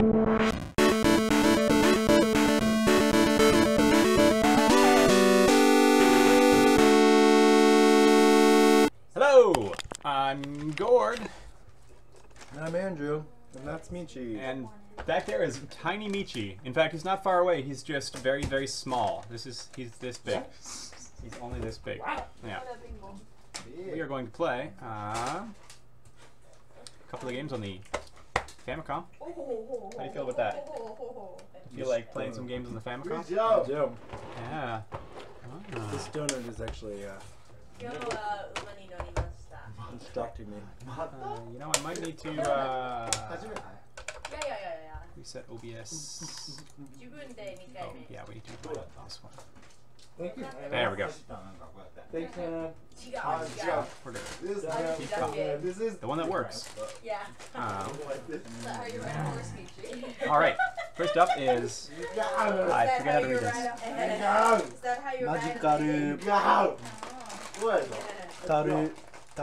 Hello, I'm Gord. And I'm Andrew, and that's Michi. And back there is tiny Michi. In fact, he's not far away. He's just very, very small. He's this big. He's only this big. Yeah. We are going to play a couple of games on the Famicom. How do you feel about that? Do you feel like playing some games on the Famicom? I do. Yeah. This donut is actually instructing me. You know, I might need to reset OBS. Oh, yeah, we need to do this one. There we go. Thanks, man. We're good. This is The one that works. Yeah. All right. First up is I forget how to read this. Is that how you're Magical. What? Taruruuto-kun.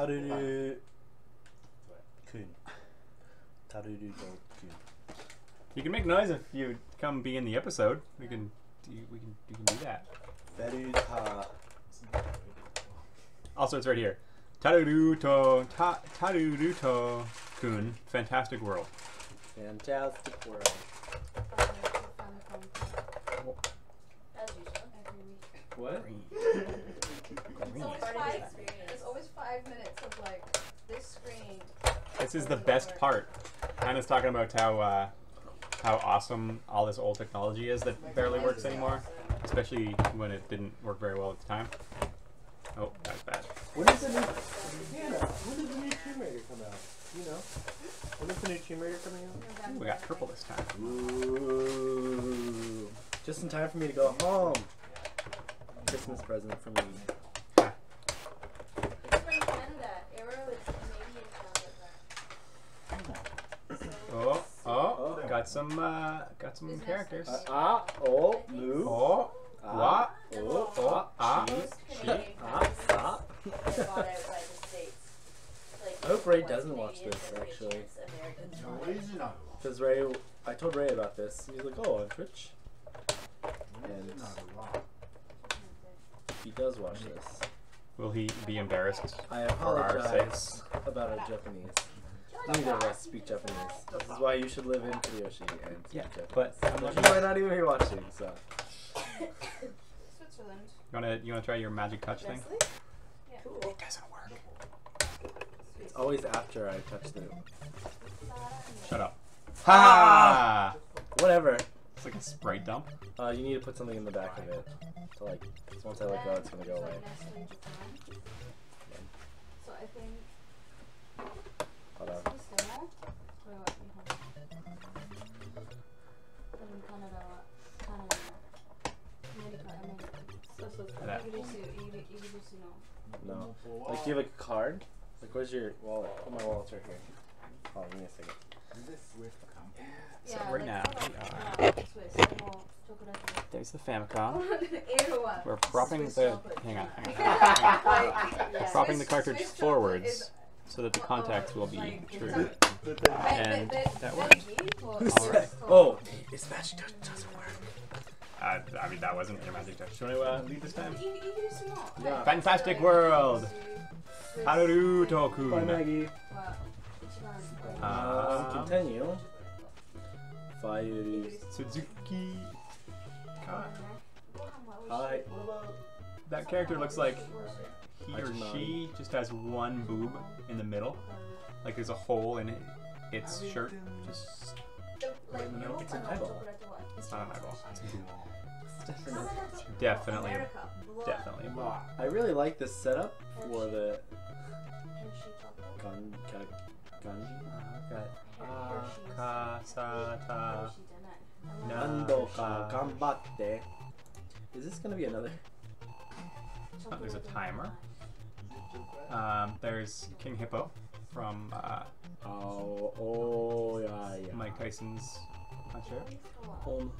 Taruruuto-kun. You can make noise if you come be in the episode. You can do that. Also, it's right here. Taruruuto-kun. Fantastic World. Fantastic world. What? There's always 5 minutes of like this screen. This is the best part. Hannah's talking about how awesome all this old technology is that barely works anymore, especially when it didn't work very well at the time. Oh, that was bad. When is the new Tomb Raider come out? You know? When is the new Tomb Raider coming out? Ooh, we got purple this time. Ooh. Just in time for me to go home. Christmas present for me. Ah. It's from Canada. Arrow is Canadian Canada. Oh, got some characters. Move. Oh, what? I hope Ray doesn't watch this, actually. Because Ray, I told Ray about this, and he's like, oh, on Twitch. And he does watch this. Will he be embarrassed? I For our apologize about our Japanese. Neither of us speak Japanese. This is why you should live in Kyoshi and speak Japanese. But I'm Which is why not even be watching, so. Switzerland. You wanna try your magic touch thing? Yeah. It doesn't work. It's always after I touch the... Shut up. Ha! Whatever. It's like a spray dump. You need to put something in the back of it. To like, cause once I let go, it's gonna go away. So I think. Hold on. No. Like, do you have a card? Like, where's your wallet? Oh, my wallet's right here. Hold on, give me a second. So right now, there's the Famicom. We're propping the propping the cartridge forwards so that the contacts will be true. And that works. Alright. Oh, it's magic touch doesn't work. I mean, that wasn't your magic touch. Do you want to lead this time? Yeah. Fantastic World! Taruruuto-kun. Bye, Maggie. Continue. Fire. Suzuki. Hi. That character looks like he or she just has one boob in the middle. Like there's a hole in its shirt. Just right in the middle. It's an eyeball. It's not an eyeball. It's a boob. Definitely a boob. I really like this setup for the kanji. Akasata. Nandoka ganbatte. Is this gonna be another? Oh, there's a timer. There's King Hippo from yeah. Mike Tyson's Puncher. Home.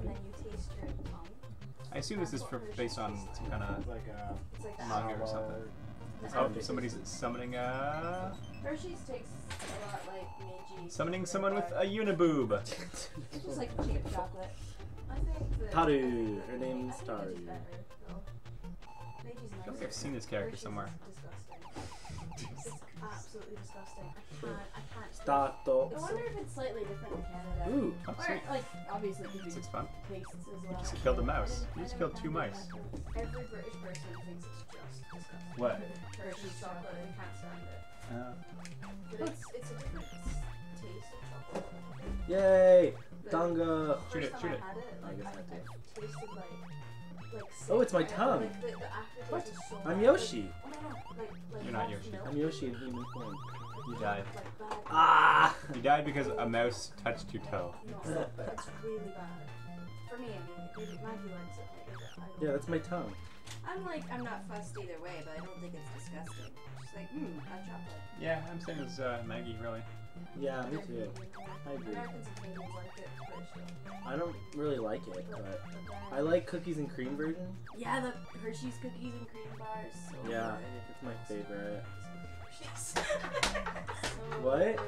I assume this is based on some kind of manga or something. Oh, somebody's summoning a Hershey's takes a lot like Meiji. Summoning someone with a uniboob. It's just like cheap chocolate. I think that Taru. Her name's Taru. Meiji's I feel like I've seen this character somewhere. It's absolutely disgusting. I can't. Stato. I wonder if it's slightly different in Canada. Ooh, oh, Or, sweet. like, obviously, it could be This is fun. tastes as well. You just killed a mouse. I You just didn't killed 2 have mice. that. Every British person thinks it's just disgusting. What? Hershey's chocolate, they can't stand it. But it's a different taste of chocolate. Yay! The Donga. Shoot it, first shoot time it. I had it, like, I guess I I've did. tasted like Oh, it's my sick, tongue. Like, the aftertaste What? is so I'm bad. Yoshi. Like, oh no, like You're not raw Yoshi. milk, I'm Yoshi in human form. You died. like bad. Ah! You died because a mouse touched your toe. No, it's really bad. For me, I mean, maybe Maggie likes it. Like, I don't Yeah, that's my tongue. I'm not fussed either way, but I don't think it's disgusting. Just like, hot chocolate. Yeah, I'm same as Maggie, really. Yeah, me too. I agree. Americans and Canadians like it, British don't. I don't really like it, but I like cookies and cream version. Yeah, the Hershey's cookies and cream bars. So Yeah, good. it's my favorite. Yes. What? Good.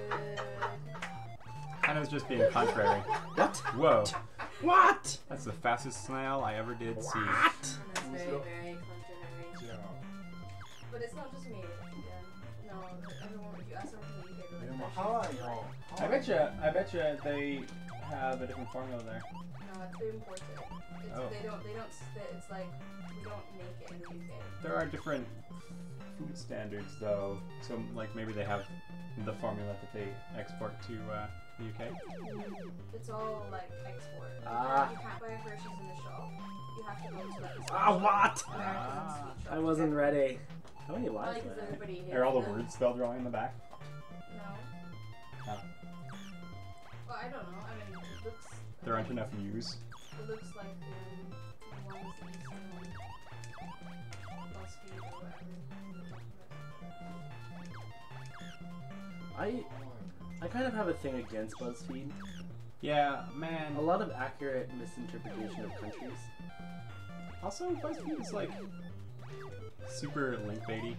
I was just being contrary. What? Whoa. What? That's the fastest snail I ever did see. And it's very, very contrary. But it's not just me. Yeah. No, everyone, if you ask someone from the UK, they're like, I bet you they have a different formula there. no, it's they imported. It's, Oh. they don't, it's like, we don't make it in the UK. There are different food standards, though. So, like, maybe they have the formula that they export to the UK. It's all like export. Ah. You can't buy a Hershey's in the shop. You have to go to like Ah, what? American sweet shop. I wasn't ready. How many Probably lives because were everybody hates Are all the them. words spelled wrong in the back? No. Oh. Well, I don't know. I mean, it looks. There aren't enough U's. It looks like the ones that you see on BuzzFeed or whatever. I kind of have a thing against BuzzFeed. Yeah, man. A lot of accurate misinterpretation of countries. Also, BuzzFeed is like super link baity.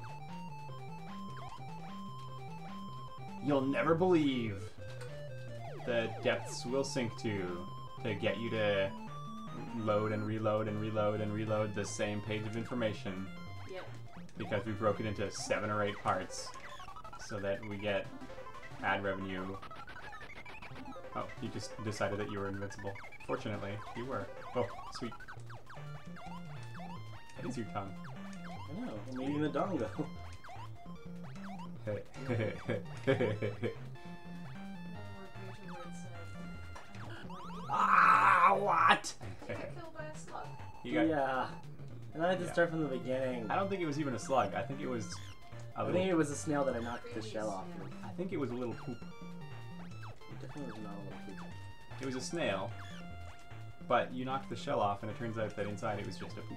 You'll never believe the depths we'll sink to get you to load and reload and reload and reload the same page of information. Yep. Because we broke it into 7 or 8 parts so that we get ad revenue. Oh, you just decided that you were invincible. Fortunately, you were. Oh, sweet. That is your tongue. I know, I'm eating the dongo. Ah, what? You get killed by a slug. You got, Yeah. And I had to Yeah. start from the beginning. I don't think it was even a slug. I think it was a I little. think it was a snail that I knocked the shell off of. I think it was a little poop. It definitely was not a little poop. It was a snail, but you knocked the shell off, and it turns out that inside it was just a poop.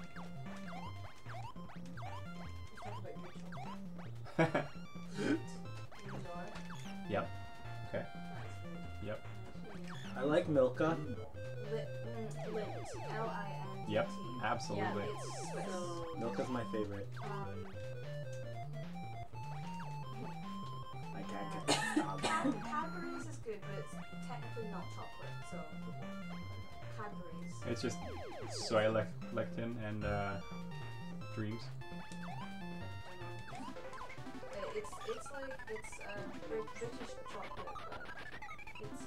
Let's talk about Rachel. Yep. Okay. Yep. I like Milka. Lint. L-I-N-T. Yep. Absolutely. Yeah, it's so, Milka's my favorite. I can't get Cadbury's is good, but it's technically not chocolate, so Cadbury's. It's just soy lectin and dreams. It's like British chocolate, but it's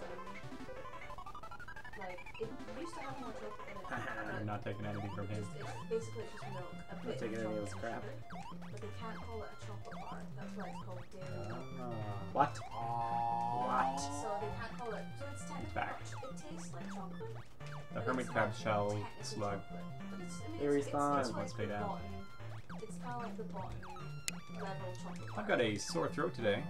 like it used to have more chocolate in it. I'm not taking anything from him. It's basically just milk, a bit taking of any of chocolate this and crap. sugar, but they can't call it a chocolate bar. That's why it's called dairy milk. What? What? So they can't call it. So it's technically back. it tastes like chocolate. The but hermit it's crab not shell technically slug. chocolate. But it's, I mean, They it's respawn. like Let's stay the down. bottom. It's kind of like the bottom level chocolate bar. I've got a sore throat today,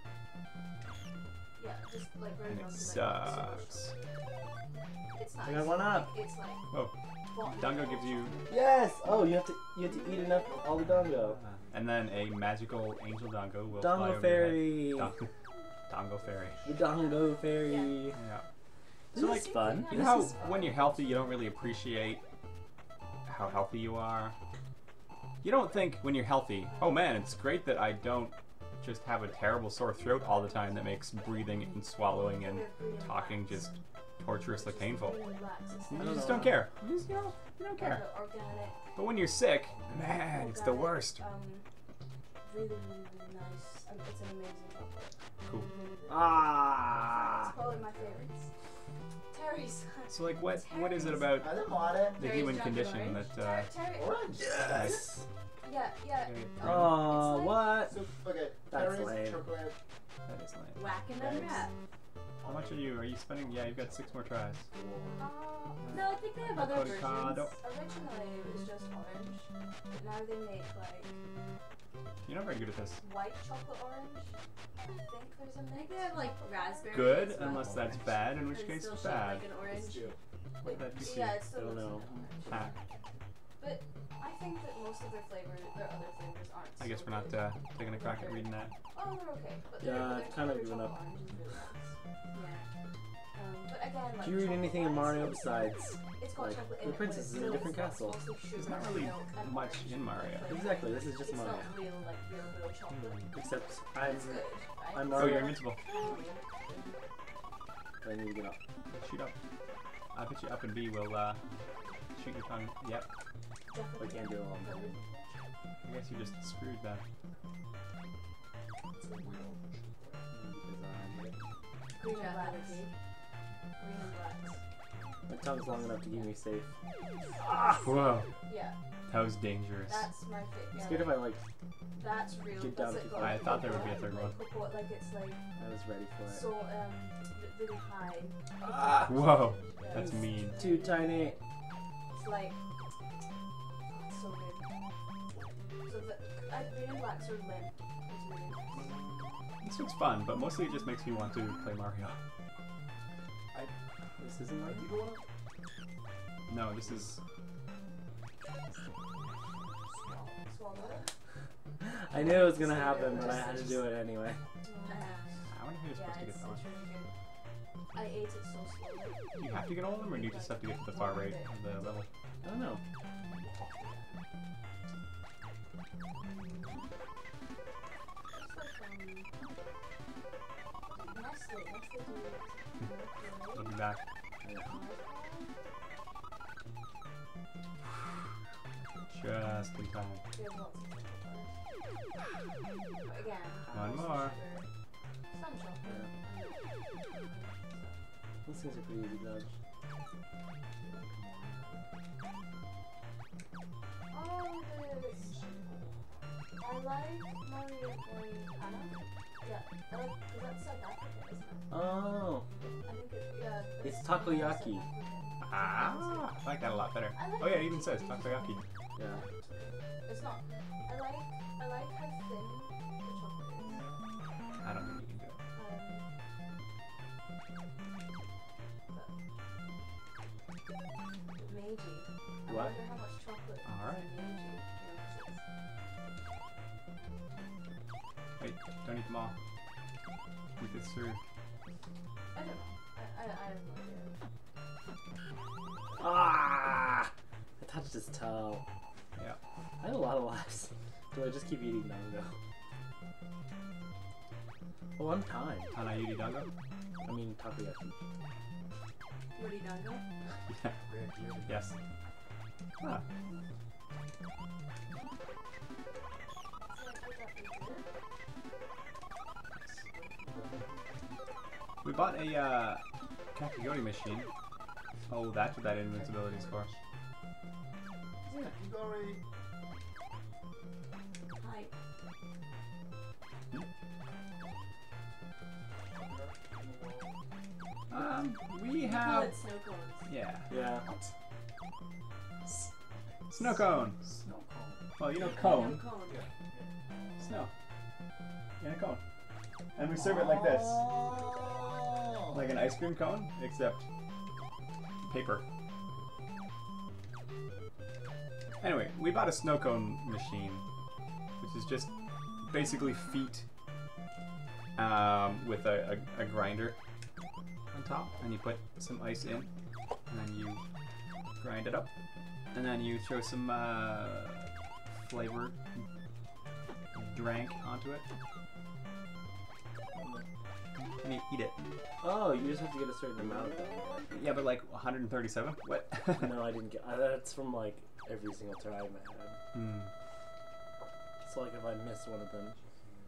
Yeah, just like very and it much sucks. It's nice. I got one up. It's like Whoa. bottom Dango level gives you, Yes! Oh, you have to eat enough of all the dongo. and then a magical angel dango will fly Dongo over fairy. your head. Dongo fairy. The dongo fairy. Yeah. This So, is fun. You know how when you're healthy, you don't really appreciate how healthy you are? You don't think when you're healthy, oh man, it's great that I don't just have a terrible sore throat all the time that makes breathing and swallowing and talking just torturously painful. You just don't care. You just, you don't care. But when you're sick, man, it's the worst. Really, really, really nice. It's an amazing chocolate. Cool. Ah! It's probably my favorites. Terry's. So like, what is it about the human condition that? Orange. Yes. Yeah. Oh, like, what? Okay, That's lame. chocolate. That is lame. Whacking them up. How much are you? Are you spending? Yeah, you've got 6 more tries. No, I think they have other versions. Avocado. Originally it was just orange, but now they make like You're not very good at this. white chocolate orange. I think there's a mix. They have like raspberry. Good, as well. unless that's bad, in which But it's case still it's shaped bad. like an orange. What did that do? Yeah, it's I still don't know. Hack. But I think that most of their other flavors aren't. I guess so we're not good. taking a crack at reading that. Oh, they're okay. But Yeah, their I've kind of given chocolate up. orange is really nice. Yeah. But again, like Do you read anything in chocolate-wise, Mario besides? it's got like, chocolate the in it, but princess it's is in a still- different it's castle. mostly sugar There's not and really milk and much orange in Mario. flavor. Exactly, this is just It's Mario. not real chocolate. Except It's good, right? I'm Oh, not. you're invincible. I need to get up. Shoot up. I bet you up and B will shoot your tongue. Yep. I can't do it all. I guess you just screwed that. Green and black. Green and black. My tongue's long enough to keep me safe. Whoa. Yeah, That was dangerous. that's my favorite. It's Yeah, good if I like. that's real. Get That's down like too got far. I thought there would be a third one. cocoa, like it's like I was ready for it. so really high. Whoa. Yeah, That's mean. Too tiny. It's like so good. So the green and blacks are limp. It's really nice. This looks fun, but mostly it just makes me want to play Mario. This isn't like. No, this is. Swallow it. I knew it was gonna happen, but I had to do it anyway. I wonder who you're supposed to get It's that one. really good. I ate it so slowly. Do you have to get all of them, or do you just have to get to the far right of the level? I don't know. I'll be back. Just in time. One more. These things are pretty easy to dodge. I like Mario Anna. Yeah, I like because that's South Africa, isn't it? Oh, I think yeah. it's Takoyaki. Ah, I like that a lot better. Oh yeah, it even says Takoyaki. Yeah. It's not. I like how thin the chocolate is. I don't think you can do it. Meiji. I What? wonder how much chocolate. Alright. Meiji. Wait, don't eat them all. Keep this through. I don't know. I have no idea. Ah! I touched his toe. Yeah. I had a lot of lives. Do I just keep eating Dango? Oh, I'm time. Tanayuri Dango? I mean, Takoyaki. What are you done with? Yeah. Yes. Ah. We bought a Kakigori machine. Oh, that's what that invincibility is for. Hi. We Call have. it snow cones. Yeah. Yeah. Snow cone. Well, you know cone. Cone. Snow. In a cone. And we serve it like this. Like an ice cream cone, except paper. Anyway, we bought a snow cone machine, which is just basically feet with a grinder on top, and you put some ice in, and then you grind it up, and then you throw some flavored drink onto it, and you eat it. Oh, you just have to get a certain amount of them. Yeah, but like 137? What? No, I didn't get. That's from like every single time I had. Hmm. So like if I miss one of them.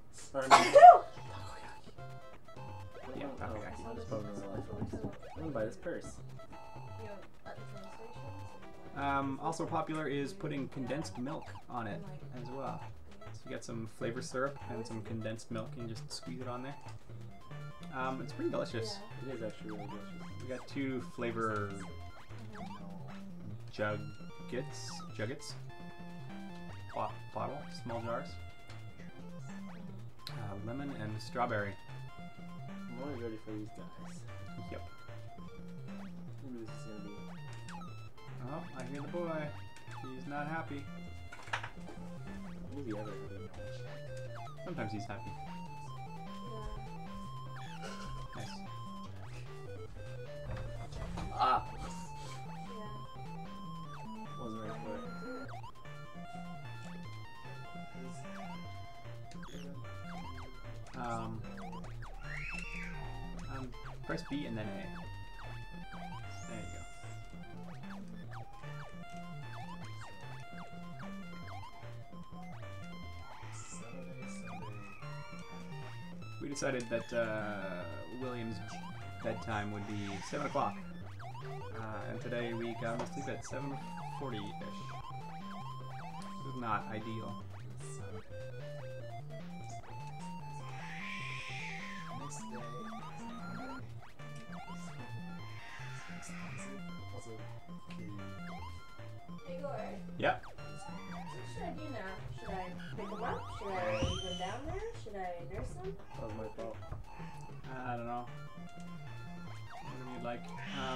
Yeah, Takoyaki. I'm just bumming my life at least. I'm gonna buy this purse. Also popular is putting condensed milk on it as well. So you get some flavor syrup and some condensed milk and you just squeeze it on there. It's pretty delicious. It is actually really delicious. We got 2 flavor juggets. Bottle, small jars. Lemon and strawberry. I'm always ready for these guys. Yep. Maybe this is gonna be. Oh, I hear the boy. He's not happy. Maybe ever happy. Sometimes he's happy. Nice. Ah! Wasn't ready for it. Press B and then A. There you go. We decided that William's bedtime would be 7 o'clock. And today we got him to sleep at 7:40-ish. This is not ideal. Yep. What should I do now? Should I pick them up? Should I leave them down there? Should I nurse them? That was my fault. I don't know. Whatever you'd like.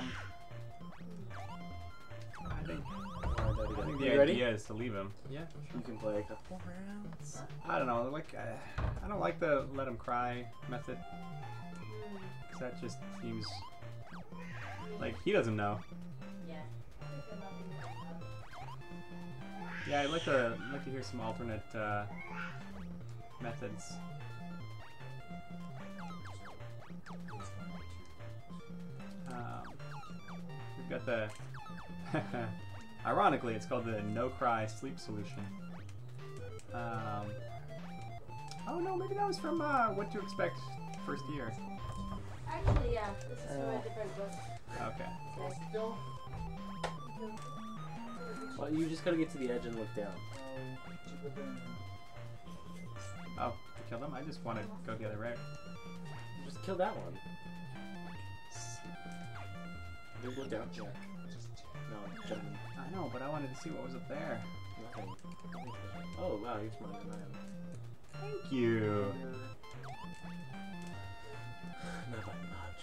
I think the idea is to leave him. Yeah. You can play a couple rounds. I don't know. Like, I don't like the let him cry method. Because that just seems like he doesn't know. Yeah. Yeah, I'd like to hear some alternate methods. We've got the ironically, it's called the no cry sleep solution. Oh no, maybe that was from What to Expect First Year. Actually, yeah, this is from a different book. Okay. Well, you just gotta get to the edge and look down. Oh, to kill them? I just want to go the other way. Just kill that one. Just look down. Yeah. No, jump. I know, but I wanted to see what was up there. Nothing. Oh wow, you're smarter than I am. Thank you. Not by much.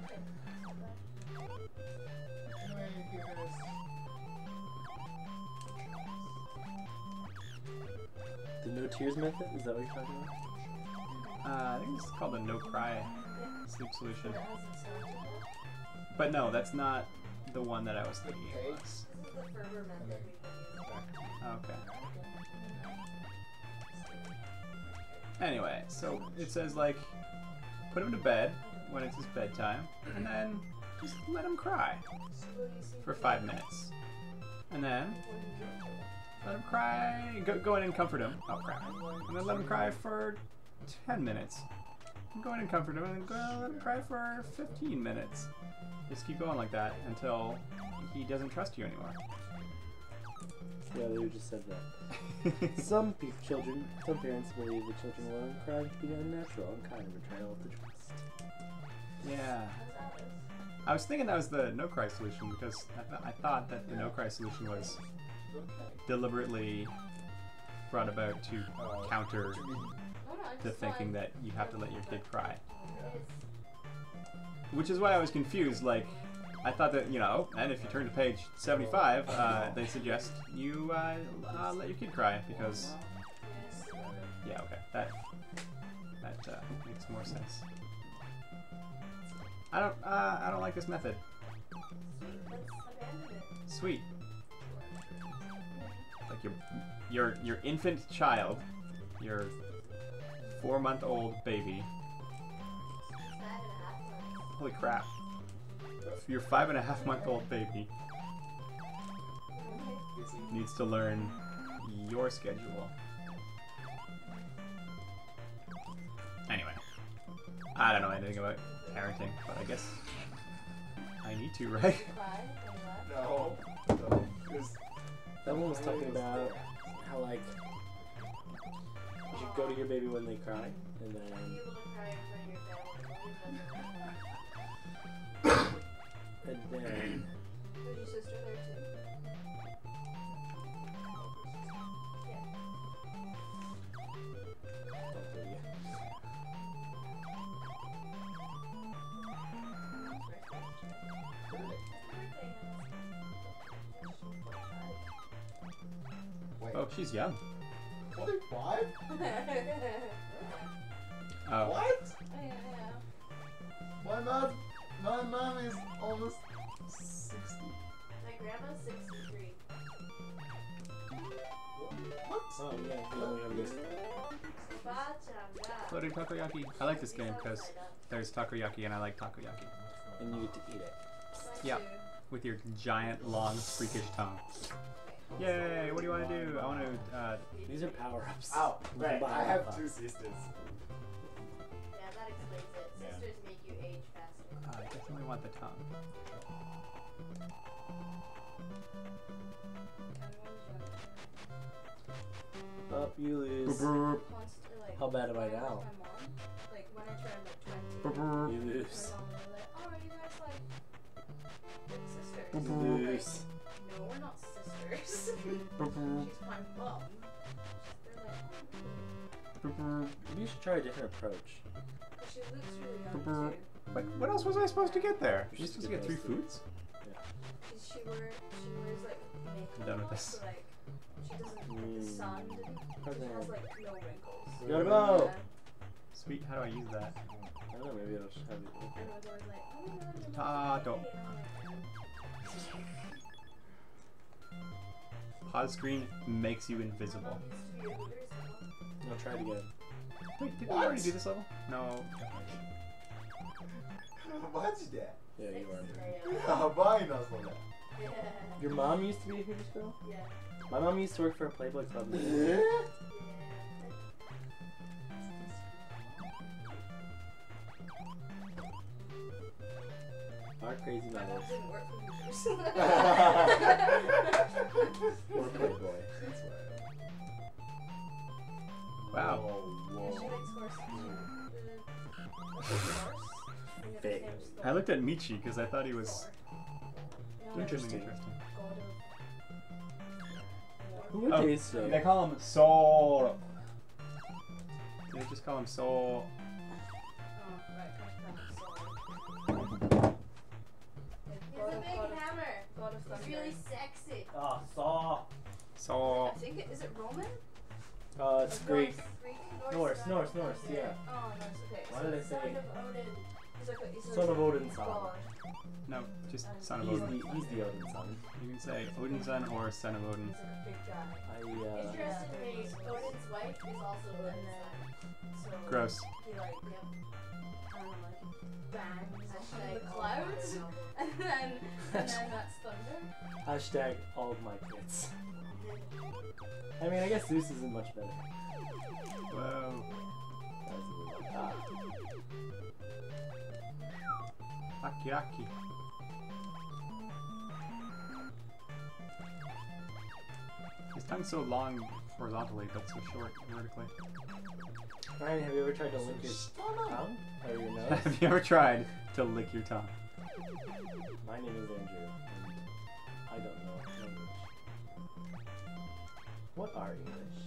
The no tears method? Is that what you're talking about? I think this is called the no cry sleep solution. But no, that's not the one that I was thinking it was. Okay. Anyway, so it says like, put him to bed when it's his bedtime, and then just let him cry for 5 minutes. And then let him cry, go in and comfort him. Oh crap. And then let him cry for 10 minutes. Go in and comfort him, and then let him cry for 15 minutes. Just keep going like that until he doesn't trust you anymore. Yeah, they just said that. Some parents believe the children will let them cry to be unnatural and kind of betrayal of the trust. Yeah. I was thinking that was the no cry solution because I thought that the no cry solution was deliberately brought about to counter the thinking that you have to let your kid cry. Which is why I was confused, like, I thought that, you know, and if you turn to page 75, they suggest you let your kid cry, because, yeah, okay, that makes more sense. I don't like this method. Sweet. Like your infant child, your 4-month-old baby, Holy crap. Your 5.5-month-old baby needs to learn your schedule. Anyway, I don't know anything about parenting, but I guess I need to, right? No. That one was talking about how, like, you should go to your baby when they cry, and then... and then... Was your sister there too? Oh, she's young. 45? Oh. What? Yeah. My mom is almost 60. My grandma's 63. What? Oh, yeah, we only have this. Floating takoyaki. I like this game because there's takoyaki and I like takoyaki. And you get to eat it. Yeah, with your giant, long, freakish tongue. Yay! What do you want to do? I want to. These are power-ups. Oh, You can right. buy I all have of 2 them. sisters. Yeah, that explains it. Yeah. Sisters make you age faster. I definitely want the tongue. Up, you lose. How bad am I now? Like when I turned like 20. You My lose. mom was like, oh, are you guys like sisters? You I'm like, lose. no, we're not sisters. She's my mom. They're like, oh. Maybe you should try a different approach. But she looks really young too. Wait, what else was I supposed to get there? You're supposed to get 3 foods? She wears like makeup. I'm done with this. So, like, she doesn't like the sun. She has like no wrinkles. You gotta go! Yeah. Sweet, how do I use that? I don't know, maybe it'll just have you. And I was always like, oh my god, Tato. Pause screen makes you invisible. I'll try it again. Wait, did we already do this level? No. What's that? Yeah, you are. Buying us for that. Yeah. Your mom used to be a Hooters girl? Yeah. My mom used to work for a Playboy Club. Our crazy My mom mothers. didn't work for Hooters. Or Playboy. Wow. Yeah, she likes horses. Fake. I looked at Michi because I thought he was Interesting. interesting. Who would Oh, they say? they call him Soul. They just call him Soul. He's a big hammer. He's really sexy. Oh, Saw. Soul. I think is it Roman? It's Greek. Norse, Norse, Norse, Norse, yeah. Oh, Norse, okay. Why So did I the say- son of Odin. He's Son of Odin's Odin's son. god. No, just son of He's Odin. the Odin son. You can say Odin's son or son of Odin. He's like a big guy. I, Interestingly, Odin's wife is also Odin's son. So Gross. he like, yep. I don't know, like bangs the clouds, and then that's thunder. hashtag all of my kids. I mean, I guess Zeus isn't much better. Whoa. That was a little ah. Takoyaki. His tongue's so long horizontally, but so short vertically. Ryan, have you ever tried to lick your tongue? Or your nose? Have you ever tried to lick your tongue? My name is Andrew, and I don't know English. What are English?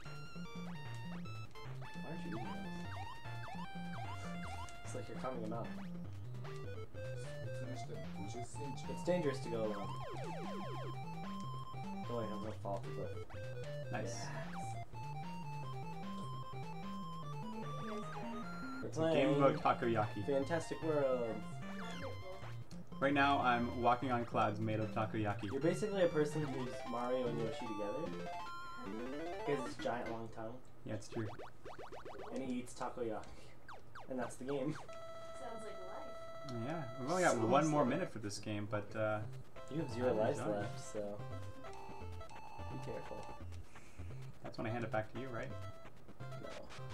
Why aren't you eating those? It's like you're counting them out. It's dangerous to go alone. Oh, wait, I'm gonna fall off the cliff. Nice. We're It's a game about takoyaki. Fantastic World. Right now, I'm walking on clouds made of takoyaki. You're basically a person who's Mario and Yoshi together. He has this giant long tongue, Yeah, it's true. and he eats takoyaki. And that's the game. Sounds like life. Yeah, we've only got one more minute for this game, but You have 0 lives done. left, so be careful. that's when I hand it back to you, right? No.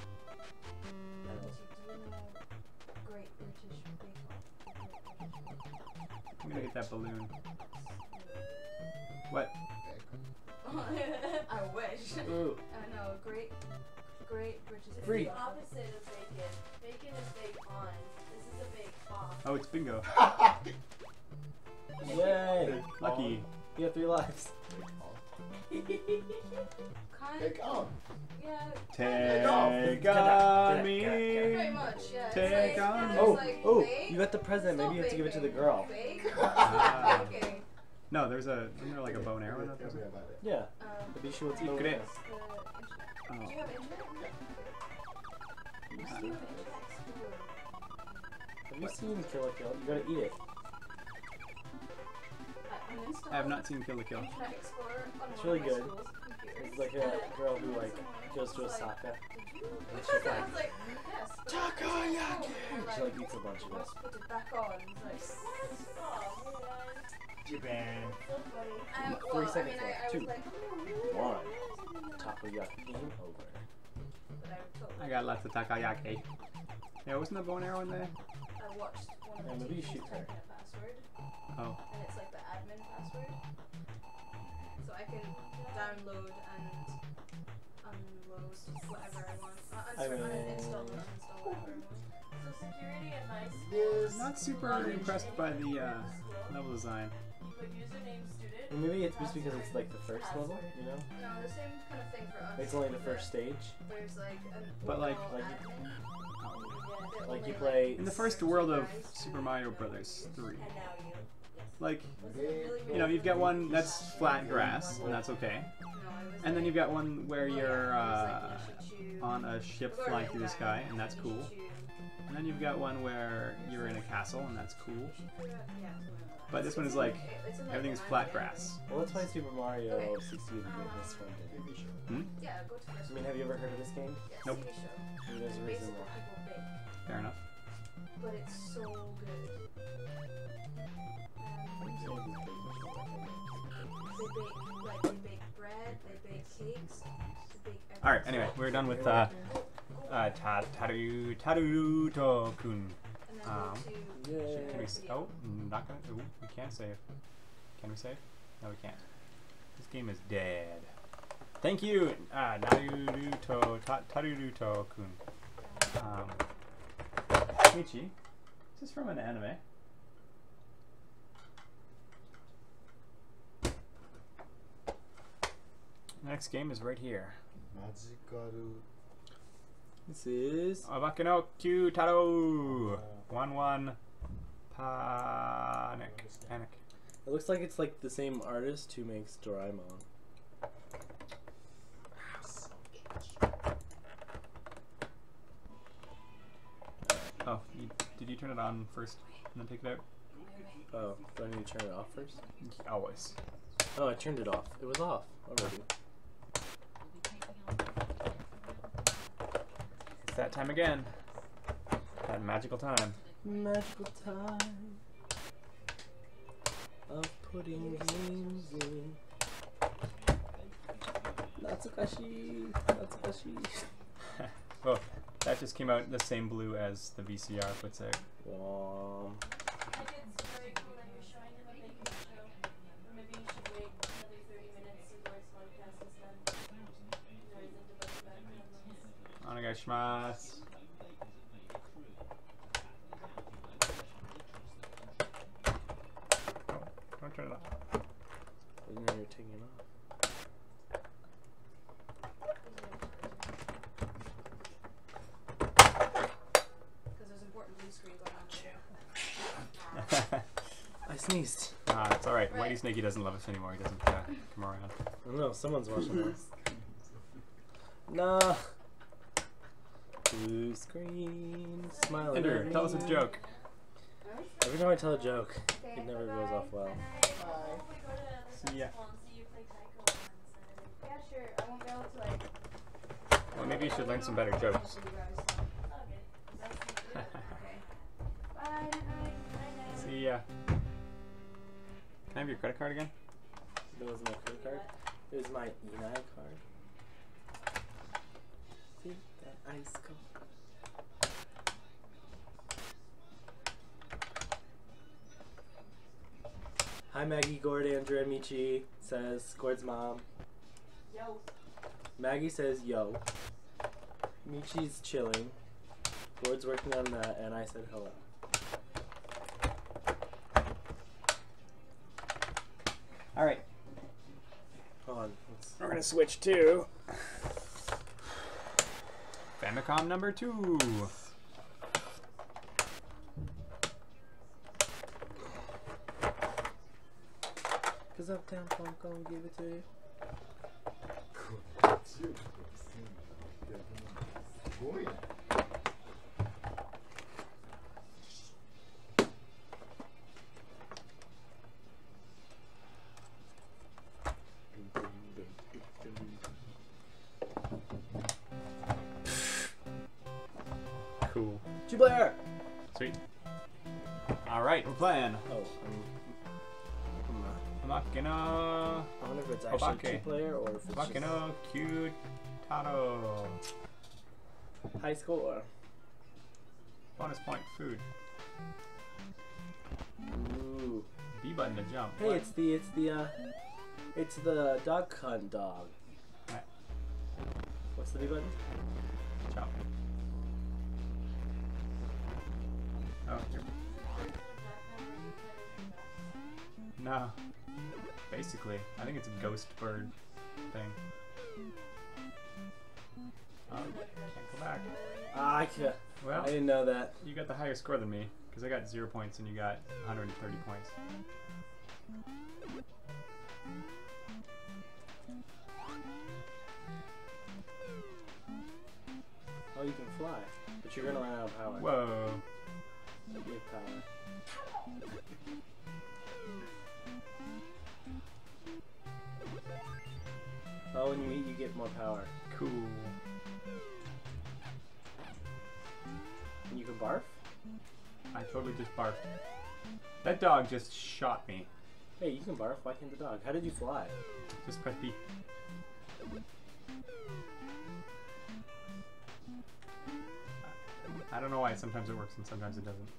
Great British Bake Off. I'm gonna get that balloon. What? I wish. Ooh. I know, great British Bake Free. Off. Opposite of bacon. Bacon is baked on. This is a bake off. Oh, it's bingo. Yay! Lucky. You have 3 lives. Take off. Yeah. Take Take on me. Pretty much, yeah. Take on me. Oh, like oh! bake. You got the present. Maybe you have to give it to the girl. Bake. Ah. Baking. No, there's a. Isn't there like a bow and arrow in that present? Yeah. Maybe she wants to know. Ikure. Do you have internet? Do you have internet? Have you seen Kill la Kill? You gotta eat it. I have not seen Kill la Kill. Internet Explorer on It's one really of my good. school's computers. It's like a girl who like goes to Osaka and I she's like, was like, yes. but Takoyaki! it's She like eats a bunch of it. let's put it back on. It's like, Japan. well, 3 I seconds mean, left. I 2, was like, 1. Takoyaki game over. but I totally I got lots of takoyaki. Yeah, wasn't the bow and arrow in there? I watched one Yeah, of the maybe you teachers shoot her. type in a password, Oh. and it's like the admin password. So I can download and unload whatever I want. Uninstall and uninstall whatever I want. So security advice. This. Not super impressed by the level design. But username student. Well, maybe it's just because it's like the first level, you know? No, the same kind of thing for us. It's only the first stage. There's like an But, like- overall Like admin. that Like you only, play. In the first world of Super Mario Brothers 3, like, you know, you've got one that's flat grass, and that's okay. And then you've got one where you're on a ship flying through the sky, and that's cool. And then you've got one where you're in a castle, and that's cool. But this one is like, everything's flat grass. Well, let's play Super Mario 64 to get this one. Hmm? Yeah, go to first. I mean, have you ever heard of this game? Nope. TV show. Maybe there's a reason Basically, why. people bake, Fair enough. but it's so good. They bake bread, they bake cakes, they bake everything. Alright, anyway, we're done with Taruruuto-kun. And then go to Yay. Can we oh, not gonna, ooh, we can't save. Can we save? No, we can't. This game is dead. Thank you, Taruruuto-kun. Michi, this is from an anime. Next game is right here. Magical. This is. Obake no Q Tarou. Wanwan Panic. It looks like it's like the same artist who makes Doraemon. Oh, did you turn it on first and then take it out? Oh, do I need to turn it off first? Always. Oh, I turned it off. It was off already. It's that time again. That magical time. Magical time of putting games in. Natsukashi, Natsukashi. Well, that just came out the same blue as the VCR puts out. Wow. I think it's very cool that you're showing him a baking show. Or maybe you should wait another 30 minutes until his podcast is done. There isn't a bunch of background noise. Onegaishimasu. Oh, don't turn it off. I didn't know you were taking it off. Because there's important blue screen going on. I sneezed. It's alright. Whitey Snakey doesn't love us anymore. He doesn't come around. I don't know, someone's watching this. Nah. Blue screen, smiling. Ender, at me. tell us a joke. Every time I tell a joke, it never goes off well. See ya. Yeah, sure. I won't be able to like. Well, maybe you should learn some better jokes. Okay. Bye. Night. Can I have your credit card again? That was my credit card. It was my Enai card. See that ice cold. Hi Maggie, Gord, Andrea, Michi says Gord's mom. Yo. Maggie says yo. Michi's chilling. Gord's working on that, and I said hello. All right. Hold on. We're gonna switch to Famicom number 2. Cause Uptown Funk gonna give it to you. Cool. Two-player! Sweet. All right, we're playing. Oh, I'm not gonna. I wonder if it's actually Obake. two-player or if it's Fucking just no cute Tarou. high score. Bonus point food. Ooh. B button to jump. Hey, What? it's the dog hunt dog. Right. What's the B button? Jump. Oh, you're... No. Basically, I think it's a ghost bird thing. Oh, can't go back. Ah, I can't. Well, I didn't know that. you got the higher score than me, because I got 0 points and you got 130 points. Oh, you can fly, but you're gonna run out of power. Whoa. You have power. Oh, when you eat, you get more power. Cool. And you can barf? I totally just barfed. That dog just shot me. Hey, you can barf. Why can't the dog? How did you fly? Just press B. I don't know why sometimes it works and sometimes it doesn't.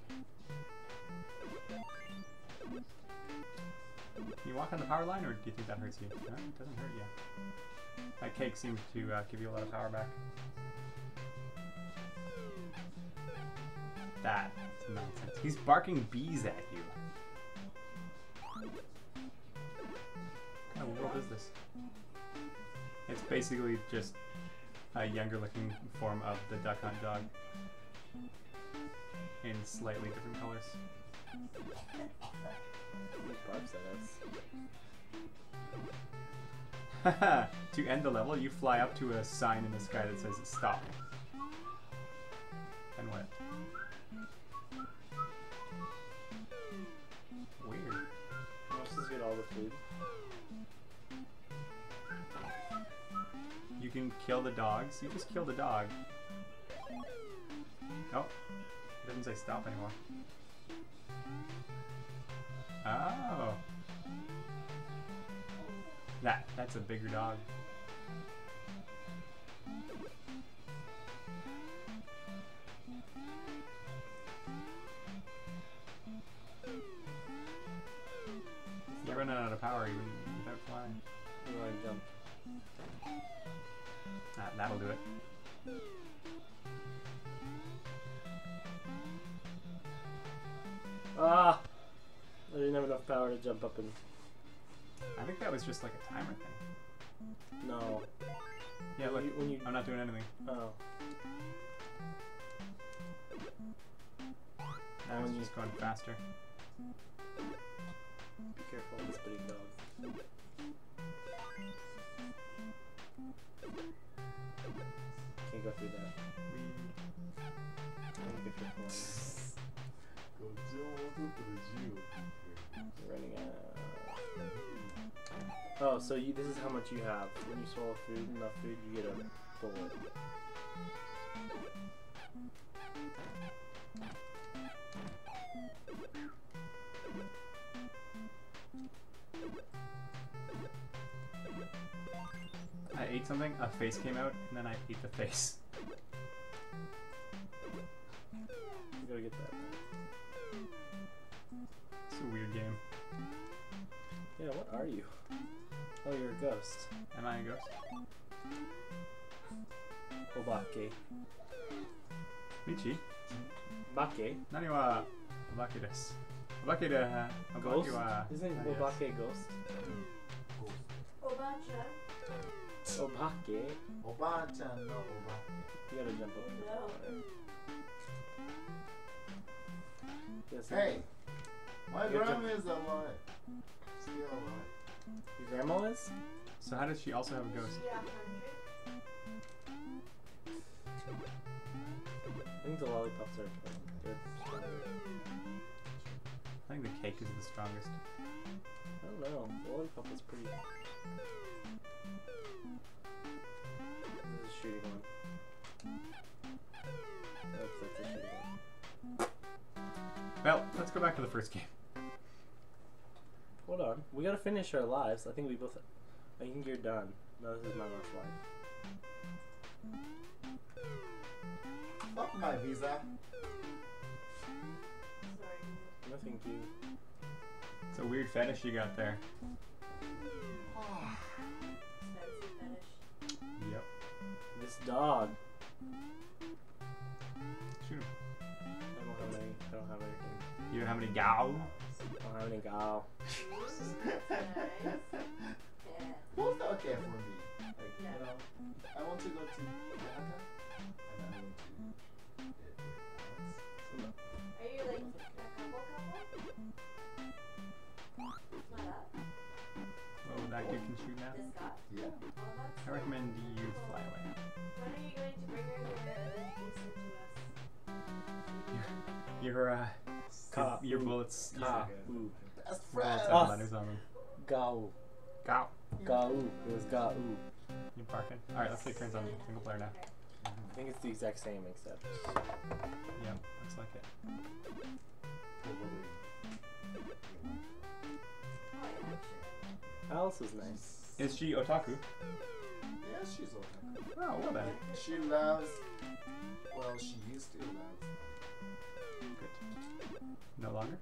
Can you walk on the power line, or do you think that hurts you? No, it doesn't hurt you. That cake seems to give you a lot of power back. That's nonsense. He's barking bees at you. What kind of world is this? It's basically just a younger looking form of the duck hunt dog in slightly different colors. Haha! To end the level, you fly up to a sign in the sky that says stop. And what? Weird. Must just get all the food. You can kill the dogs. You just kill the dog. Oh, it doesn't say stop anymore. Oh. That's a bigger dog. You're running out of power even without flying. You want to jump? That'll do it. Ah! I didn't have enough power to jump up and... I think that was just like a timer thing. No. Yeah, look, When you... I'm not doing anything. Oh. Now it's just going faster. Be careful of this big dog. Can't go through that. If you're running out. Oh, so this is how much you have. When you swallow food, enough food, you get a bullet. ate something, a face came out, and then I ate the face. You gotta get that. It's a weird game. Yeah, what are you? Oh, you're a ghost. Am I a ghost? Obake. Michi? Bake? Nani wa Obake desu. Obake de Ghost? Obake wa... Isn't yes. Obake ghost? Obacha. Obake? Oba-chan no Obake. You gotta jump over. No. Yes, Hey! My You have to- grandma is alive. Still alive. Your grandma is? So how does she also have a ghost? Yeah, 100. I think the lollipops are good. I think the cake is the strongest. I don't know. The lollipop is pretty. This is a shooting one. Oops, that's a shooting one. Well, let's go back to the first game. Hold on. We gotta finish our lives. I think we both. I think you're done. No, this is my last life. Fuck my visa. Sorry. No, thank you. It's a weird fetish you got there. Expensive fetish. Yep. This dog. Shoot him. I don't have any. I don't have anything. You don't have any gal? I don't have any gal. Nice. Yeah. Both are okay for me. Like, you know, I want to go to Canada. And I want to get Alex. Are you like a couple? Not up. Oh, that kid can shoot now? This guy? Yeah. Oh, that's I recommend you fly away. When are you going to bring her here and introduce her to us? Your bullets. Ka. Ooh. Best Bullets friend. have letters on them. Gao. Go. Gao. It was Gao. You barking. Alright, let's take turns on single player now. I think it's the exact same except. Yep, looks like it. Alice is nice. Is she otaku? Yeah, she's okay. Oh, well then. She loves. Well, she used to love. Good. No longer?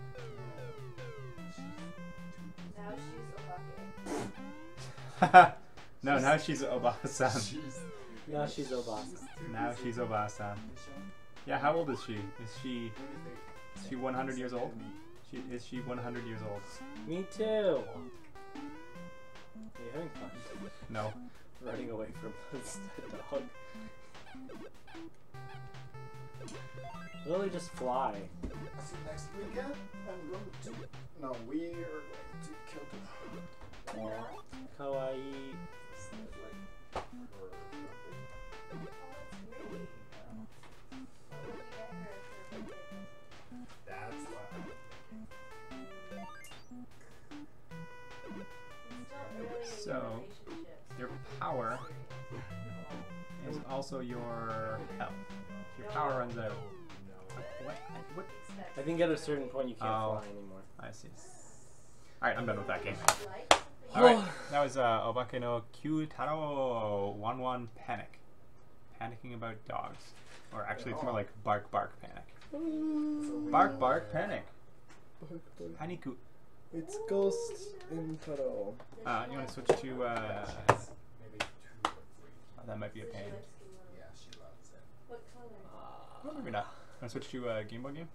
Now she's Obake. No, now she's Oba-san. Now she's Obake. Now she's Oba-san. Yeah, how old is she? Is she 100 years old? Is she 100 years old? Me too. Are you having fun? No. Running away from this dog. Literally just fly. So next weekend, I'm going to. No, we are going to Kyoto. Kawaii. That's why. So, your power is also your health. Your power runs out. What? I think at a certain point you can't Oh. fly anymore. I see. Alright, I'm done with that game. Alright, that was Obake no Q Tarou Wanwan Panic. Panicking about dogs. Or actually, it's more like bark bark panic. Bark bark panic. Paniku. It's ghosts in Tarou. You want to switch to, Maybe 2 or 3. oh, that might be a pain. Yeah, she loves it. What color? Oh, maybe not. Want to switch to Gameboy game?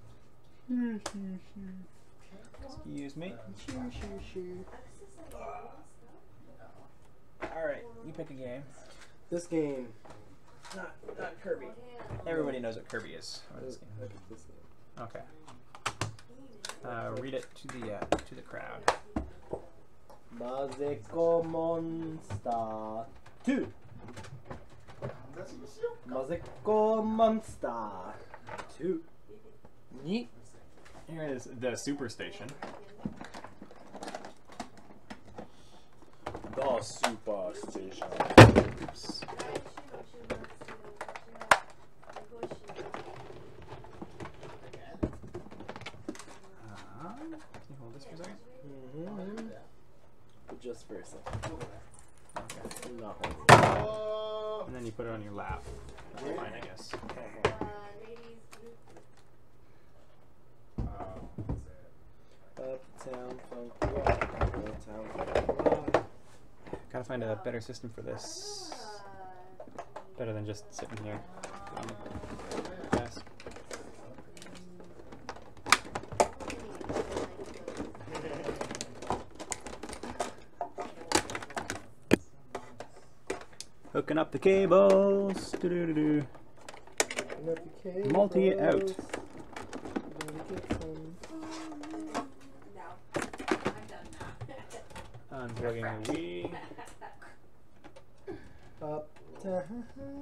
Excuse me. Alright, you pick a game. This game. Not Kirby. Everybody knows what Kirby is. Or this game. I picked this game. Okay. Read it to the crowd. Mazeko Monster 2. Mazeko Monster 2. Neat. Here is the Superstation. The Superstation. Oops. Can you hold this for a second? But just for a second. Okay. No. And then you put it on your lap. That's fine, I guess. Uptown funky rock. Uptown funky rock. Gotta find a better system for this. Better than just sitting here on the desk. Hooking up the cables. Doo-doo-doo-doo. Multi out. Unplugging the Wii. Uptown.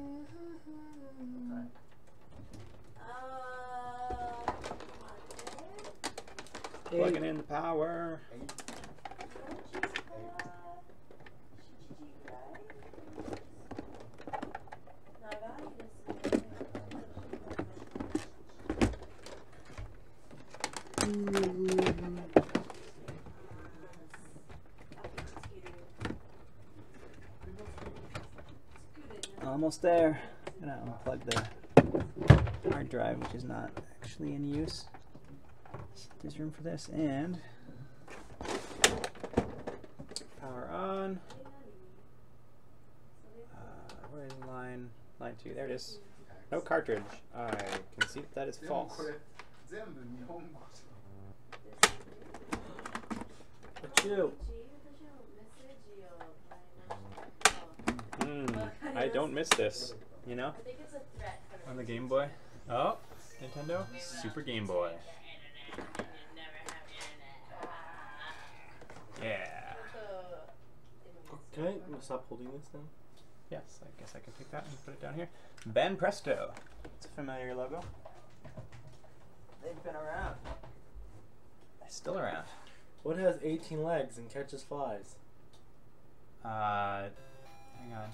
Plugging in the power. Almost there. I'm gonna unplug the hard drive, which is not actually in use. There's room for this, and power on. Where is line 2? There it is. No cartridge. I can see that is false. Achoo. I don't miss this, you know? On the Game Boy. Oh, Nintendo Super Game Boy. Yeah. Can I stop holding this now? Yes, I guess I can take that and put it down here. Ben Presto. It's a familiar logo. They've been around. They're still around. What has 18 legs and catches flies? Hang on.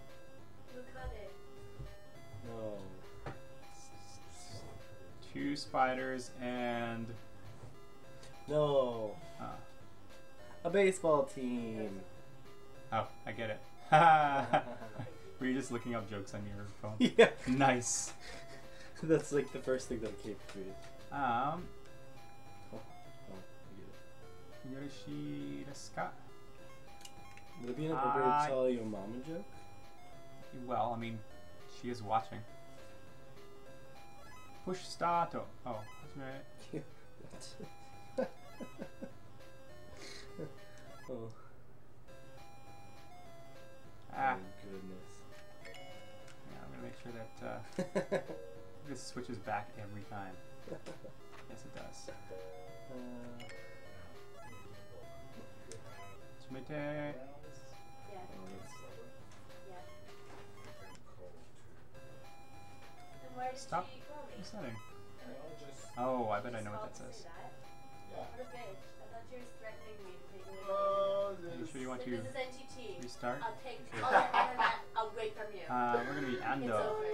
No. 2 spiders and... No. A baseball team. Oh, I get it. Were you just looking up jokes on your phone? Yeah. Nice. That's like the first thing that came to me. Oh, I get it. Yoshi Deska? Would it be inappropriate to tell your mama joke? Well, I mean, she is watching. Push start. Oh, that's right. Oh. Ah. Oh goodness. Yeah, I'm gonna make sure that this switches back every time. Yes, it does. Sumite. Stop resetting. Oh, I bet I know what that says. Are you sure you want to restart? We're gonna be Ando.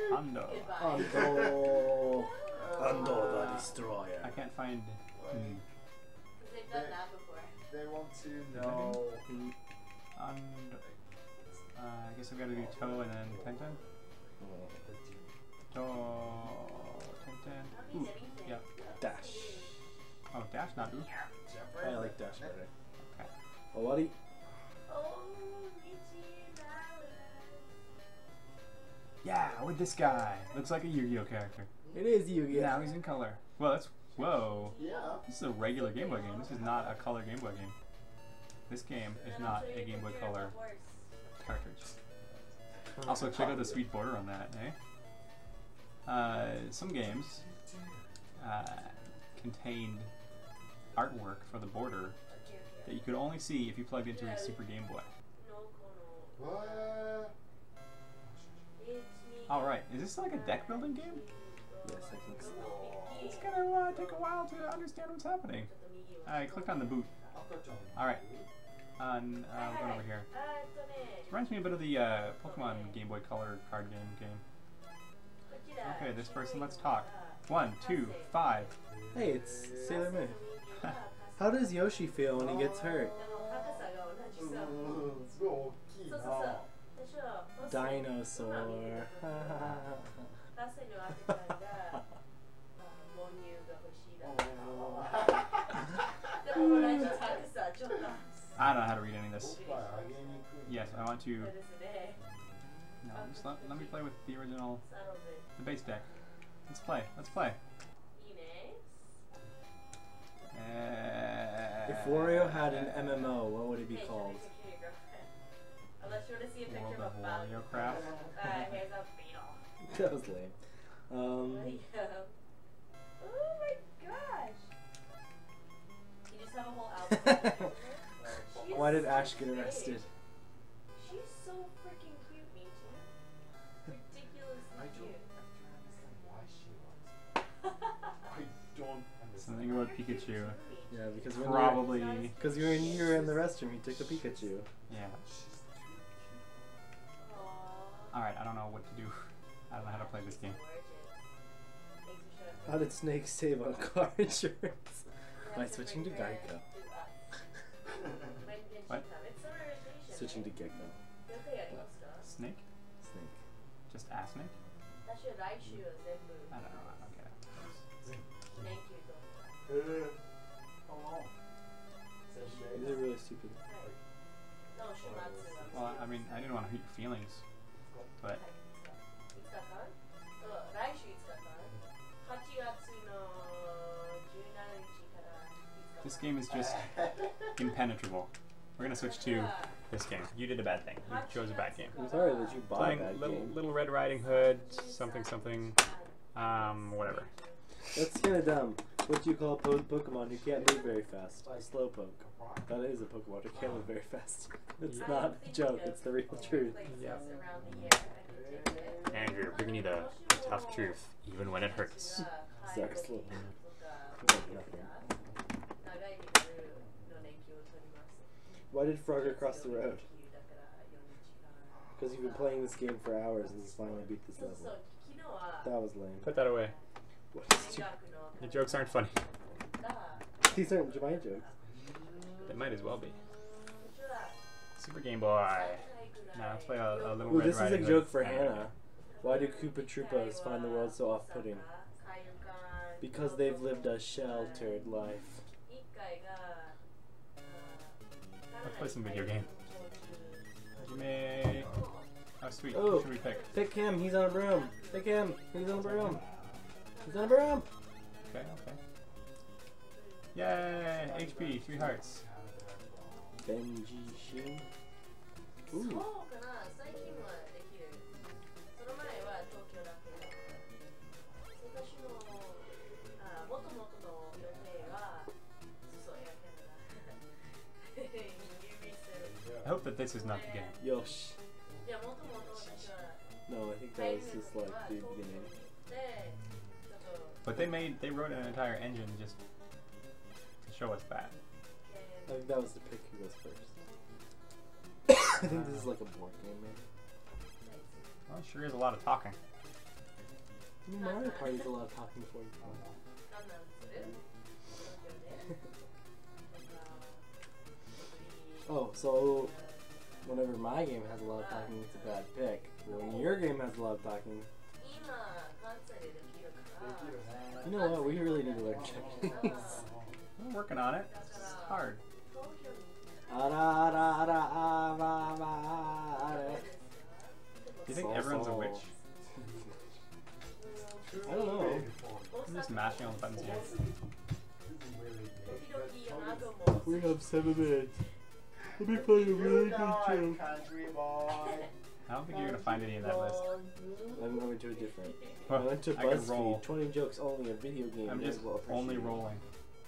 Ando the Destroyer. I can't find. They've done that before. They want to know. I guess I've got to do toe and then Tenten. Toe, Tenten. Ooh, yep. Dash. Oh, dash, not ooh. I like dash better. Okay. Oh, buddy. Yeah, with this guy. Looks like a Yu-Gi-Oh character. It is Yu-Gi-Oh. Now he's in color. Well, that's... Whoa. Yeah. This is a regular Game Boy game. This is not a color Game Boy game. This game is not a Game Boy Color cartridge. Also, check out the sweet border on that, eh? Some games contained artwork for the border that you could only see if you plugged into a Super Game Boy. What? Alright, is this like a deck building game? Yes, I think so. It's gonna take a while to understand what's happening. I clicked on the boot. Alright. We're going over here. This reminds me a bit of the Pokemon Game Boy Color card game. Okay, this person, let's talk. 1, 2, 5. Hey, it's Sailor Moon. How does Yoshi feel when he gets hurt? Dinosaur. I don't know how to read any of this. Yes, I want to. No, just let me play with the original, the base deck. Let's play. Let's play. If Wario had an MMO, what would it be called? World of Wario Craft. That was lame. Oh my gosh! You just have a whole album. Why did Ash get arrested? She's so freaking cute, Michi. Ridiculously cute. I don't understand. Something about Pikachu. Yeah, because Probably. Because when you were in the restroom, you took a Pikachu. Yeah. Alright, I don't know what to do. I don't know how to play this game. How did Snake save on car insurance? By switching to Geico. What? Switching to Geico. Snake? Snake. Just a snake? I don't know, I don't get it. These are really stupid. Well, I mean, I didn't want to hurt your feelings, but this game is just impenetrable. We're gonna switch to this game. You did a bad thing. You chose a bad game. I'm sorry that you bought Playing a bad game. Little Red Riding Hood, something, whatever. That's kind of dumb. What do you call a Pokemon who can't move very fast? A Slowpoke. That is a Pokemon who can't move very fast. It's not a joke, it's the real truth. Yep. And you're bringing you the tough truth, even when it hurts. Sorry, Slowpoke. Why did Frogger cross the road? Because you've been playing this game for hours and you finally beat this level. That was lame. Put that away. What? Your jokes aren't funny. These aren't my jokes. They might as well be. Super Game Boy. Now let's play a Little Ooh, Red this is a Riding joke Hood. for Hannah. Why do Koopa Troopas find the world so off-putting? Because they've lived a sheltered life. Let's play some video game. Jimmy. Oh, sweet. Oh. Who should we pick? Pick him, he's on a broom. Pick him, he's on a broom. He's on a broom. Okay, okay. Yay! HP, 3 hearts. Benji Shin. Ooh. I hope that this is not the game. Yosh. No, I think that was just like the beginning. But they wrote an entire engine just to show us that. I think that was the pick who goes first. I think this is like a board game, man. Well, it sure is a lot of talking. Mario Party's a lot of talking before you come. Oh, so whenever my game has a lot of talking, it's a bad pick. When your game has a lot of talking, you know what? We really need to learn Japanese. We're working on it. It's hard. Do you think everyone's a witch? I don't know. I'm just mashing all the buttons here. We have 7 minutes. Let me play a really good joke. I don't think you're gonna find any in that list. I'm going to a different. I Huh, went to I can roll. BuzzFeed. 20 jokes only, a video game. I'm just will only appreciate. rolling.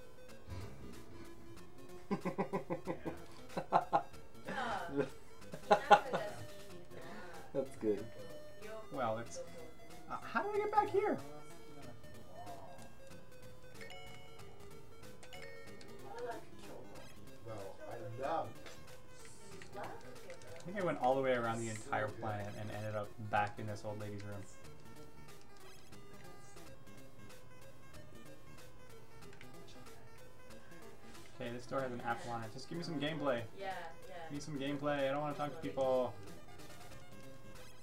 That's good. Well, it's. How do I get back here? I think I went all the way around the entire planet and ended up back in this old lady's room. Okay, this door has an apple on it. Just give me some gameplay. Yeah. Give me some gameplay. I don't want to talk to people.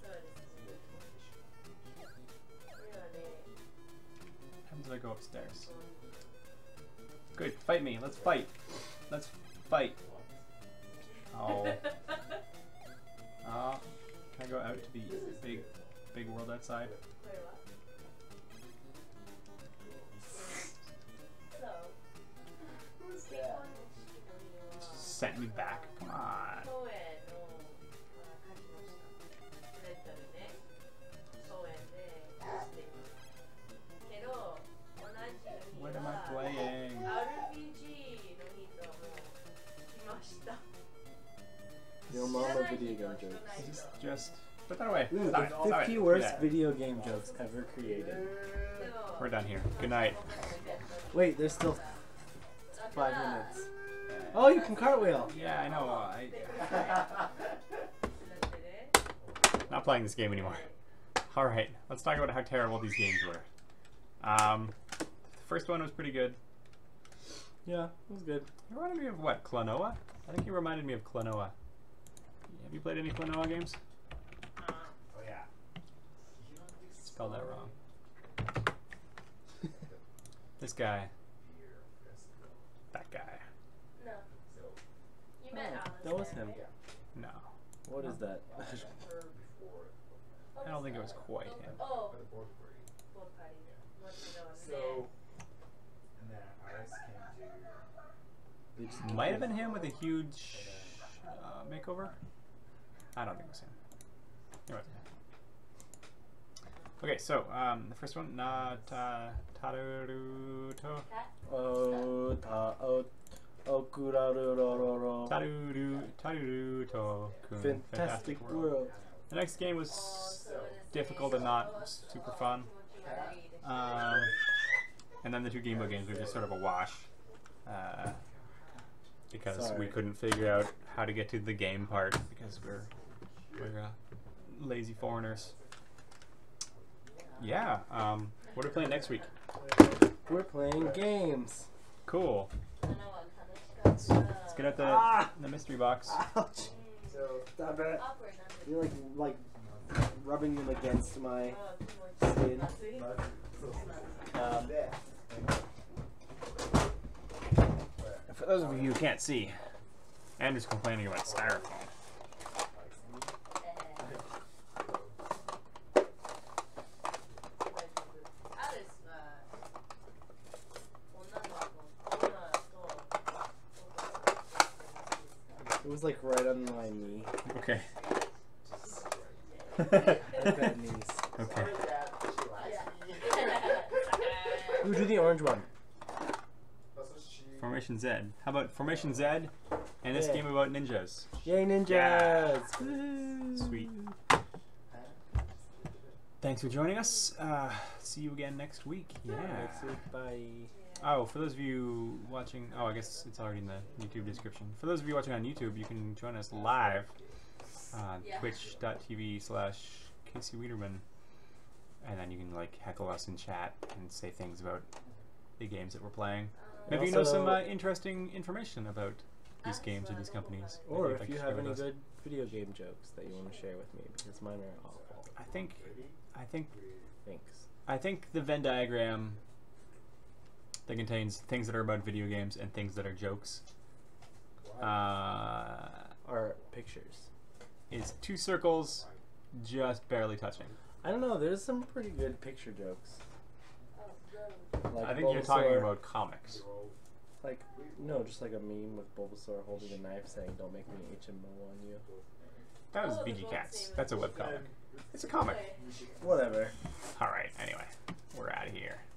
Did I go upstairs? Good, fight me. Let's fight. Let's fight. Oh. Oh. Can I go out to the big world outside? Just sent me back. Come on. What am I playing? Your mama video game jokes. Just put that away. Ooh, Stop the it. 50 worst video game jokes ever created. We're done here. Good night. Wait, there's still 5 minutes. Oh, you can cartwheel. Yeah, I know. Not playing this game anymore. Alright, let's talk about how terrible these games were. The first one was pretty good. Yeah, it was good. It reminded me of what? Klonoa? I think it reminded me of Klonoa. Have you played any Klonoa games? Oh yeah. Spelled that wrong. This guy. That guy. No. You met Alice. That was him. No. What is that? I don't think it was quite him. Oh. So, and then ours came to. Might have been him with a huge makeover. I don't think it was him. It wasn't him. Okay, so the first one, Taruruuto. Taruruuto-kun. Fantastic world. The next game was difficult and not super fun. And then the two Gameboy games were just sort of a wash. Because we couldn't figure out how to get to the game part because we're lazy foreigners. Yeah. What are we playing next week? We're playing games. Cool. Let's get out the mystery box. Ouch. Stop it. You're like rubbing them against my skin. For those of you who can't see, Andrew's complaining about styrofoam. It was like right on my knee. Okay. I've got knees. Okay. Ooh, do the orange one. Formation Z. How about Formation Z and this game about ninjas? Yay, ninjas! Yeah. Sweet. Thanks for joining us. See you again next week. Yeah. Next week, bye. Oh, for those of you watching, I guess it's already in the YouTube description. For those of you watching on YouTube, you can join us live on twitch.tv/Casey Wiederman. And then you can like heckle us in chat and say things about the games that we're playing. Maybe you know some interesting information about these games or these companies. Or if you have any good video game jokes that you want to share with me, because mine are awful. I think Thanks. I think the Venn diagram that contains things that are about video games and things that are jokes Are pictures. is two circles just barely touching. I don't know, there's some pretty good picture jokes. Like I think you're talking about comics. Like, no, just like a meme with Bulbasaur holding a knife saying, "Don't make me HMO on you." That was BG Cats. That's a webcomic. It's a comic. Whatever. Alright, anyway. We're out of here.